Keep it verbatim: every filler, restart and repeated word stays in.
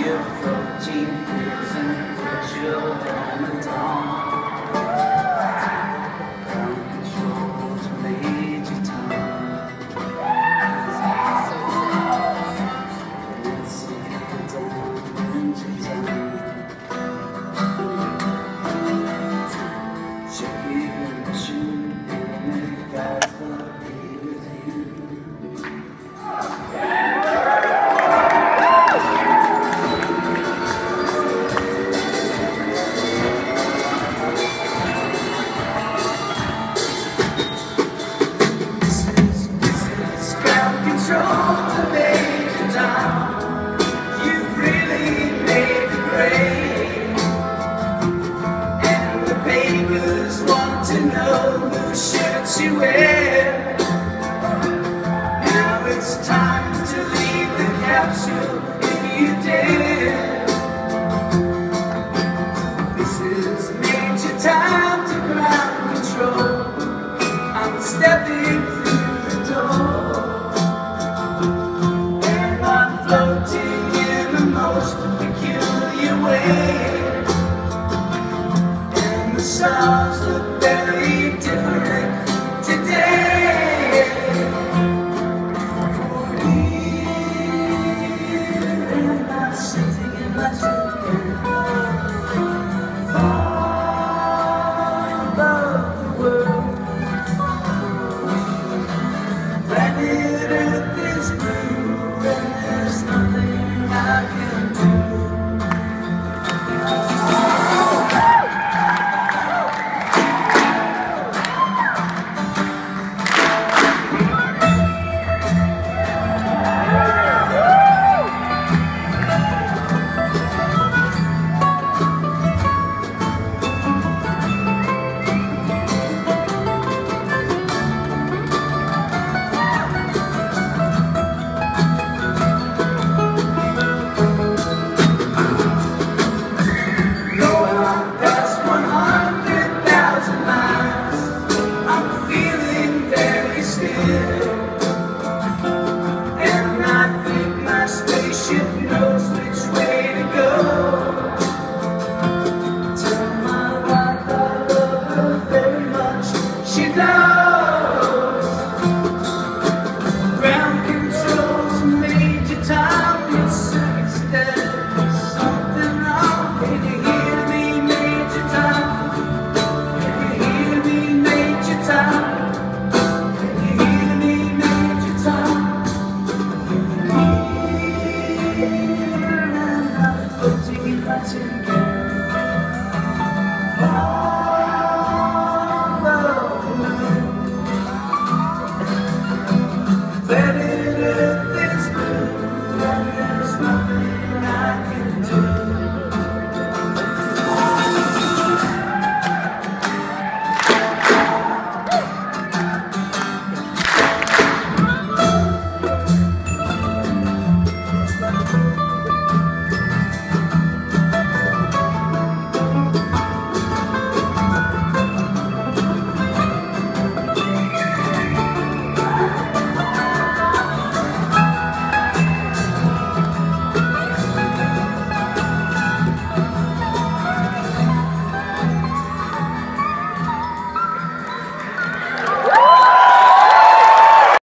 You're fourteen years and virtual on the dawn. Ground control to Major Tom. Let's see the dimension. Check it and shoot and make God's love be with you. To know whose shirts you wear. Now it's time to leave the capsule if you dare. This is major time to ground control. I'm stepping through the door, and I'm floating in the most peculiar way. And the stars look better.